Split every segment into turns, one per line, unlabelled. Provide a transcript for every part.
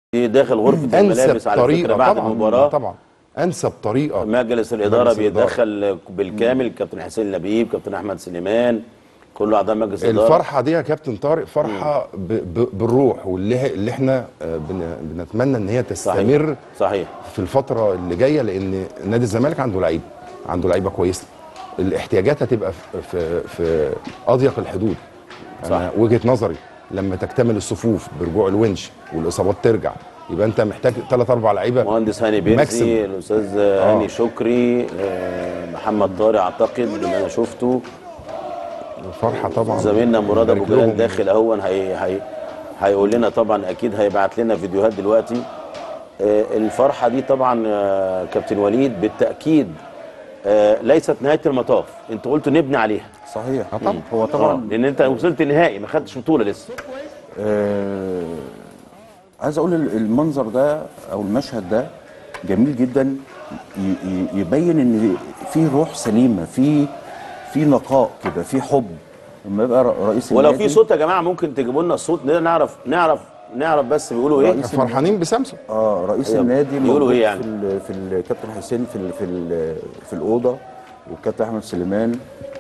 داخل غرفه الملابس على فكره بعد المباراه.
طبعا انسب طريقه.
مجلس الاداره بيتدخل بالكامل، كابتن حسين لبيب، كابتن احمد سليمان، كل اعضاء مجلس الاداره.
الفرحه دي يا كابتن طارق فرحه بالروح، واللي احنا بنتمنى ان هي تستمر.
صحيح.
في الفتره اللي جايه، لان نادي الزمالك عنده لعيبه كويسه. الاحتياجات هتبقى في اضيق الحدود.
صح.
انا وجهه نظري لما تكتمل الصفوف برجوع الونش والاصابات ترجع، يبقى انت محتاج 3-4 لعيبه.
مهندس هاني بيرسي، الاستاذ هاني شكري، محمد طارق اعتقد اللي انا شفته.
فرحه طبعا.
زميلنا مراد ابو جلال داخل اهون، هيقول لنا طبعا، اكيد هيبعت لنا فيديوهات دلوقتي. الفرحه دي طبعا كابتن وليد بالتاكيد ليست نهايه المطاف، انت قلت نبني عليها.
صحيح. طبعا هو طبعا
لان انت وصلت النهائي ما خدتش بطوله لسه.
عايز اقول المنظر ده او المشهد ده جميل جدا، يبين ان في روح سليمه، في نقاء كده، في حب. لما يبقى رئيس
ولو في صوت يا جماعه ممكن تجيبوا لنا الصوت نعرف بس بيقولوا ايه.
فرحانين بسامسون.
رئيس النادي
بيقولوا ايه يعني؟
في الكابتن حسين في الاوضه، والكابتن احمد سليمان،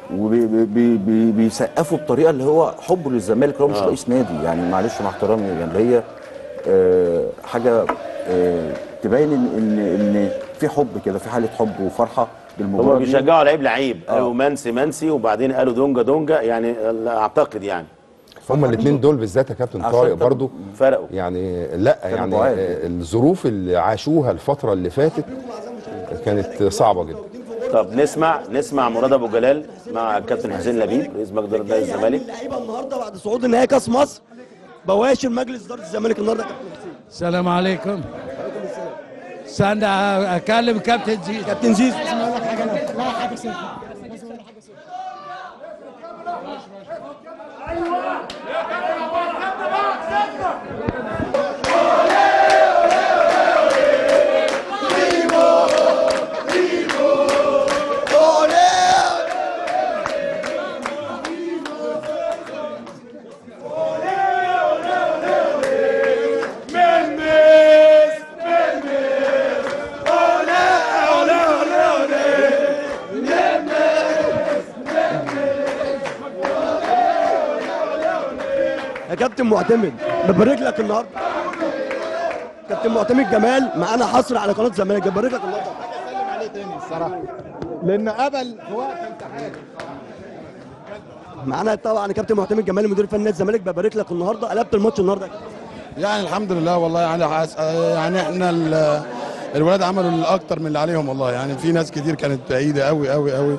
وبيسقفوا بطريقه اللي هو حبه للزمالك. هو مش رئيس نادي يعني، معلش مع احترامي يعني، اللي هي حاجه تبين ان في حب كده، في حاله حب وفرحه بالمباراه.
هم بيشجعوا لعيب قالوا منسي وبعدين قالوا دونجا يعني، اعتقد يعني
هما الاثنين دول بالذات يا كابتن طارق برضو
فرقوا
يعني. لا يعني الظروف اللي عاشوها الفتره اللي فاتت كانت صعبه جدا.
طب نسمع مراد ابو جلال مع الكابتن حسين لبيب رئيس مجلس اداره نادي الزمالك.
اللعيبه النهارده بعد صعود النهائي كاس مصر، بواشر مجلس اداره الزمالك النهارده. كابتن حسين
السلام عليكم. استنى اكلم كابتن زيزو.
كابتن زيزو
لازم اقول لك حاجه، لا حاجه سيف، لازم اقول لك حاجه سيف.
كابتن معتمد ببارك لك النهارده. كابتن معتمد جمال معانا حصر على قناه الزمالك، ببارك لك النهارده.
اسلم عليه تاني الصراحه، لان قبل في وقت امتحان.
معانا طبعا كابتن معتمد جمال مدير فني نادي الزمالك، ببارك لك النهارده. قلبت الماتش النهارده
يعني الحمد لله والله. يعني احنا الولاد عملوا الاكتر من اللي عليهم والله. يعني في ناس كتير كانت بعيده قوي قوي قوي،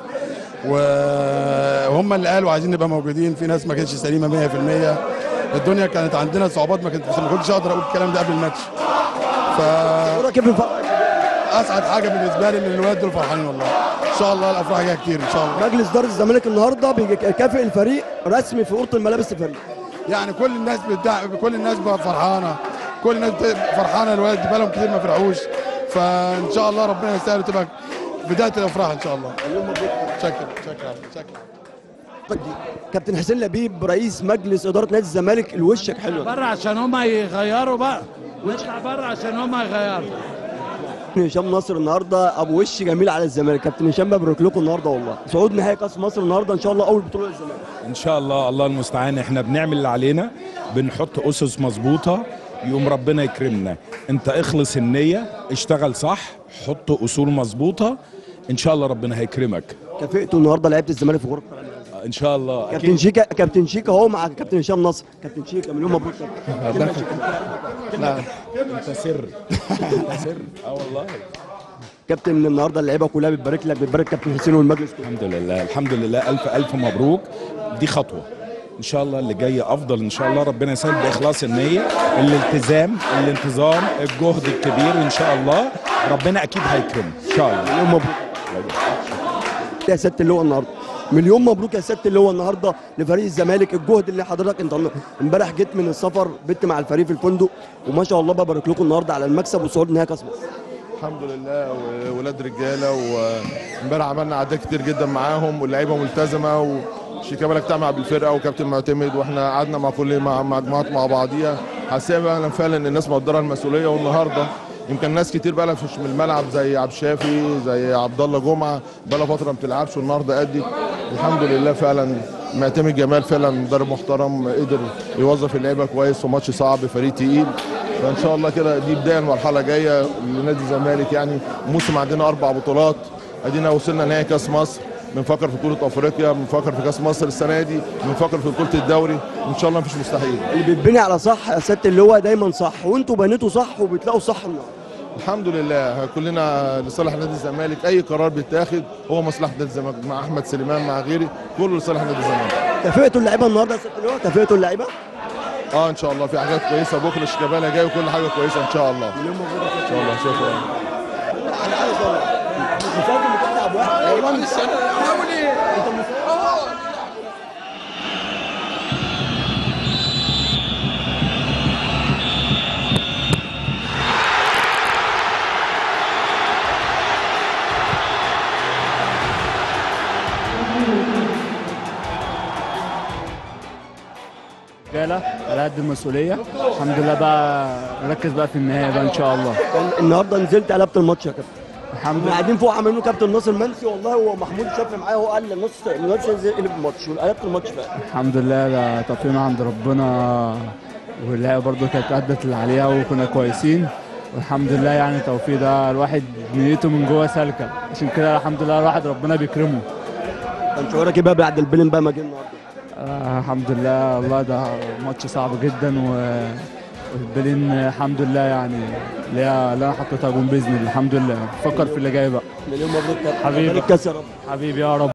وهم اللي قالوا عايزين نبقى موجودين. في ناس ما كانتش سليمه 100%. الدنيا كانت عندنا صعوبات، ما كنتش اقدر اقول الكلام ده قبل الماتش. اسعد حاجه بالنسبه لي ان الولاد دول فرحانين والله. ان شاء الله الافراح جايه كتير ان شاء الله.
مجلس اداره الزمالك النهارده بيكافئ الفريق رسمي في اوضه الملابس الفريق.
يعني كل الناس فرحانه، كل الناس فرحانه. الولاد بقى لهم كتير ما فرحوش، فان شاء الله ربنا يسهل وتبقى بدايه الافراح ان شاء الله. شكرا.
كابتن حسين لبيب رئيس مجلس اداره نادي الزمالك، الوشك حلو.
بره عشان هم يغيروا بقى، واطلع بره عشان هم يغيروا.
هشام ناصر النهارده ابو وش جميل على الزمالك. كابتن هشام ببارك لكم النهارده والله، صعود نهائي كاس مصر النهارده ان شاء الله، اول بطوله للزمالك
ان شاء الله. الله المستعان. احنا بنعمل اللي علينا، بنحط اسس مظبوطه، يقوم ربنا يكرمنا. انت اخلص النيه، اشتغل صح، حط اصول مظبوطه، ان شاء الله ربنا هيكرمك.
كافئتوا النهارده لعيبه الزمالك في غرفه
ان شاء الله.
كابتن شيكا اهو مع كابتن هشام ناصر. كابتن شيكا مليون مبروك.
لا انت سر. والله
كابتن النهارده اللعيبه كلها بتبارك لك، بتبارك كابتن حسين والمجلس كله.
الحمد لله الف مبروك. دي خطوه ان شاء الله، اللي جاي افضل ان شاء الله. ربنا يسهل باخلاص النيه، الالتزام، الانتظام، الجهد الكبير، وان شاء الله ربنا اكيد هيكرمه ان شاء الله.
مليون مبروك يا سياده اللواء النهارده. مليون مبروك يا سياده اللواء النهارده لفريق الزمالك. الجهد اللي حضرتك انت امبارح جيت من السفر، بت مع الفريق في الفندق، وما شاء الله ببارك لكم النهارده على المكسب وصعود نهائي كاس مصر.
الحمد لله، وولاد رجاله، وامبارح عملنا اعداد كتير جدا معاهم، واللعيبه ملتزمه، وشيكابالا اجتمع بالفرقه وكابتن معتمد، واحنا قعدنا مع مجموعات مع بعضيها.
حاسس فعلا ان الناس مقدره المسؤوليه. والنهارده يمكن ناس كتير بقى مش من الملعب زي عبد الشافي زي عبد الله جمعه بقى فتره ما بتلعبش والنهارده ادي الحمد لله. فعلا معتمد جمال فعلا مدرب محترم قدر يوظف اللعيبه كويس في ماتش صعب فريق تقيل. فان شاء الله كده دي بدايه المرحله جايه لنادي الزمالك. يعني موسم عندنا 4 بطولات، ادينا وصلنا نهائي كاس مصر، بنفكر في بطوله افريقيا، بنفكر في كاس مصر السنه دي، بنفكر في بطوله الدوري، ان شاء الله مفيش مستحيل.
اللي بيتبني على صح يا سياده اللواء دايما صح، وانتوا بنيتوا صح وبتلاقوا صح النهارده.
الحمد لله كلنا لصالح نادي الزمالك، اي قرار بيتاخد هو مصلحه نادي الزمالك، مع احمد سليمان مع غيري كله لصالح نادي الزمالك.
كافئتوا اللعيبه النهارده يا سياده اللواء؟ كافئتوا اللعيبه؟
ان شاء الله في حاجات كويسه بكره، شيكابالا جاي وكل حاجه كويسه ان شاء الله. ان شاء الله. شكرا.
انا عايز اقول لك مسافر بتلعب واحد والله مش
رجاله على قد المسؤوليه. الحمد لله بقى نركز بقى في النهايه بقى ان شاء الله.
النهارده نزلت قلبت الماتش يا كابتن.
الحمد لله.
قاعدين فوق عاملينه كابتن ناصر منسي والله، هو محمود شافعي معايا، هو قال لي نص ينزل قلب الماتش وقلبت الماتش فعلا.
الحمد لله ده توفيق عند ربنا، واللعيبه برده كانت ادت اللي عليها وكنا كويسين والحمد لله. يعني توفيق ده الواحد نيته من جوه سالكه، عشان كده الحمد لله الواحد ربنا بيكرمه.
كان شعورك ايه بقى بعد البلن بقى ما جه النهارده؟
الحمد لله والله ده ماتش صعب جدا والبلين الحمد لله يعني اللي انا حطيتها جون باذن الله. الحمد لله نفكر في اللي جاي بقى.
مليون مبروك
حبيبي
الكاس يا رب.
حبيبي يا رب.